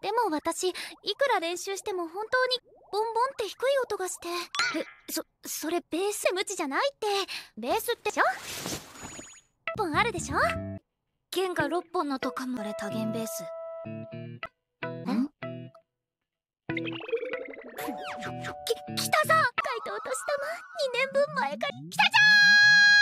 でも私いくら練習しても本当にボンボンって低い音がして。それベース無知じゃないって。ベースってしょ6本あるでしょ。弦が6本のとかも。これ多弦ベース。ん？来たぞ。カイトお年玉2年分前から来たぞー。